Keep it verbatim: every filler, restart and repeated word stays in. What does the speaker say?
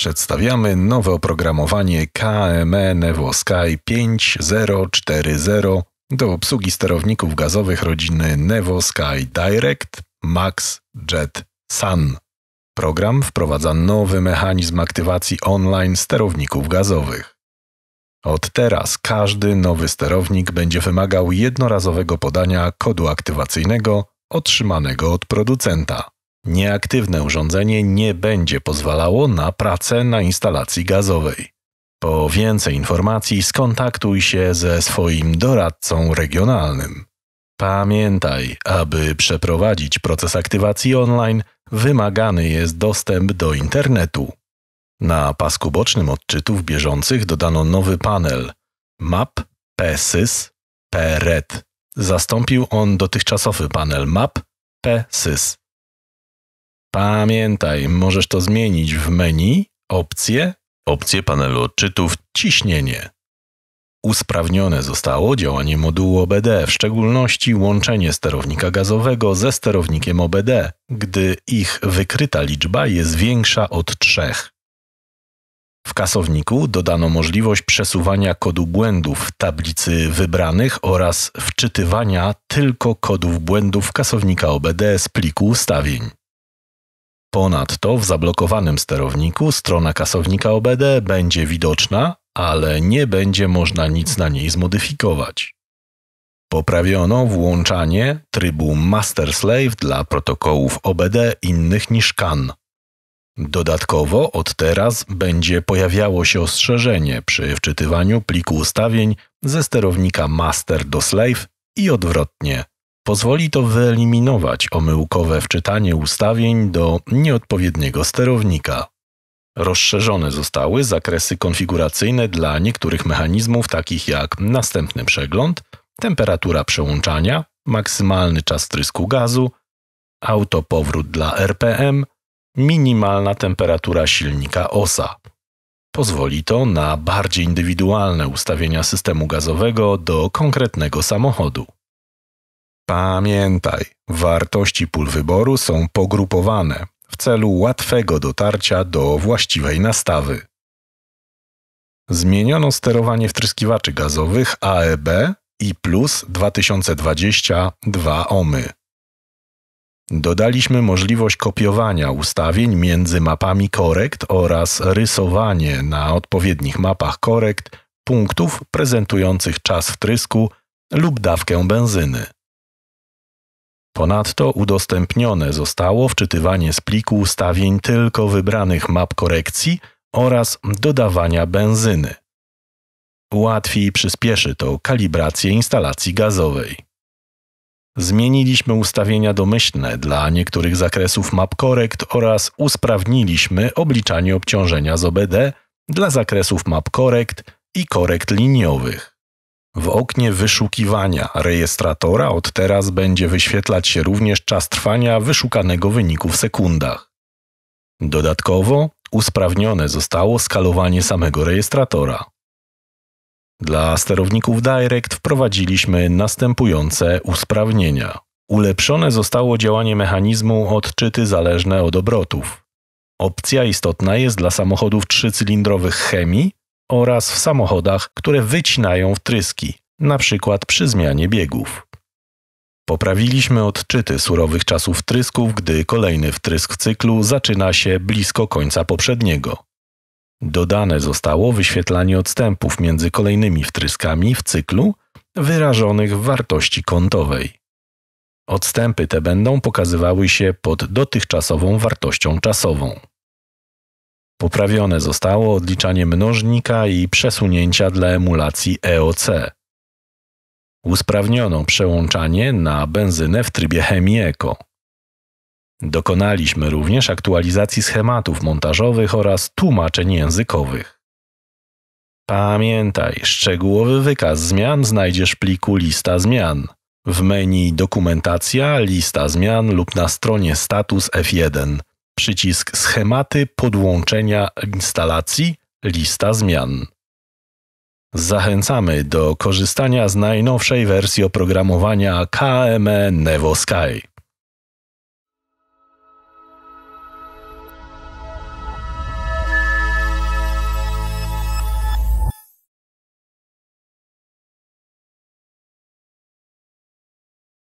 Przedstawiamy nowe oprogramowanie K M E NevoSky pięć zero cztery zero do obsługi sterowników gazowych rodziny NevoSky Direct, Max, Jet, Sun. Program wprowadza nowy mechanizm aktywacji online sterowników gazowych. Od teraz każdy nowy sterownik będzie wymagał jednorazowego podania kodu aktywacyjnego otrzymanego od producenta. Nieaktywne urządzenie nie będzie pozwalało na pracę na instalacji gazowej. Po więcej informacji skontaktuj się ze swoim doradcą regionalnym. Pamiętaj, aby przeprowadzić proces aktywacji online, wymagany jest dostęp do internetu. Na pasku bocznym odczytów bieżących dodano nowy panel Map P Sys P Red. Zastąpił on dotychczasowy panel Map P Sys. Pamiętaj, możesz to zmienić w menu, opcje, opcje panelu odczytów, ciśnienie. Usprawnione zostało działanie modułu O B D, w szczególności łączenie sterownika gazowego ze sterownikiem O B D, gdy ich wykryta liczba jest większa od trzech. W kasowniku dodano możliwość przesuwania kodu błędów w tablicy wybranych oraz wczytywania tylko kodów błędów kasownika O B D z pliku ustawień. Ponadto w zablokowanym sterowniku strona kasownika O B D będzie widoczna, ale nie będzie można nic na niej zmodyfikować. Poprawiono włączanie trybu Master Slave dla protokołów O B D innych niż C A N. Dodatkowo od teraz będzie pojawiało się ostrzeżenie przy wczytywaniu pliku ustawień ze sterownika Master do Slave i odwrotnie. Pozwoli to wyeliminować omyłkowe wczytanie ustawień do nieodpowiedniego sterownika. Rozszerzone zostały zakresy konfiguracyjne dla niektórych mechanizmów takich jak następny przegląd, temperatura przełączania, maksymalny czas wtrysku gazu, autopowrót dla R P M, minimalna temperatura silnika osa. Pozwoli to na bardziej indywidualne ustawienia systemu gazowego do konkretnego samochodu. Pamiętaj, wartości pól wyboru są pogrupowane w celu łatwego dotarcia do właściwej nastawy. Zmieniono sterowanie wtryskiwaczy gazowych A E B i plus dwa tysiące dwadzieścia dwa ohmy. Dodaliśmy możliwość kopiowania ustawień między mapami korekt oraz rysowanie na odpowiednich mapach korekt punktów prezentujących czas wtrysku lub dawkę benzyny. Ponadto udostępnione zostało wczytywanie z pliku ustawień tylko wybranych map korekcji oraz dodawania benzyny. Łatwiej przyspieszy to kalibrację instalacji gazowej. Zmieniliśmy ustawienia domyślne dla niektórych zakresów map korekt oraz usprawniliśmy obliczanie obciążenia z O B D dla zakresów map korekt i korekt liniowych. W oknie wyszukiwania rejestratora od teraz będzie wyświetlać się również czas trwania wyszukanego wyniku w sekundach. Dodatkowo usprawnione zostało skalowanie samego rejestratora. Dla sterowników Direct wprowadziliśmy następujące usprawnienia. Ulepszone zostało działanie mechanizmu odczyty zależne od obrotów. Opcja istotna jest dla samochodów trzycylindrowych Chemii oraz w samochodach, które wycinają wtryski, np. przy zmianie biegów. Poprawiliśmy odczyty surowych czasów wtrysków, gdy kolejny wtrysk w cyklu zaczyna się blisko końca poprzedniego. Dodane zostało wyświetlanie odstępów między kolejnymi wtryskami w cyklu wyrażonych w wartości kątowej. Odstępy te będą pokazywały się pod dotychczasową wartością czasową. Poprawione zostało odliczanie mnożnika i przesunięcia dla emulacji E O C. Usprawniono przełączanie na benzynę w trybie Chemii Eco. Dokonaliśmy również aktualizacji schematów montażowych oraz tłumaczeń językowych. Pamiętaj, szczegółowy wykaz zmian znajdziesz w pliku Lista zmian, w menu Dokumentacja, Lista zmian lub na stronie Status F jeden. Przycisk Schematy podłączenia instalacji, Lista zmian. Zachęcamy do korzystania z najnowszej wersji oprogramowania K M E NevoSky.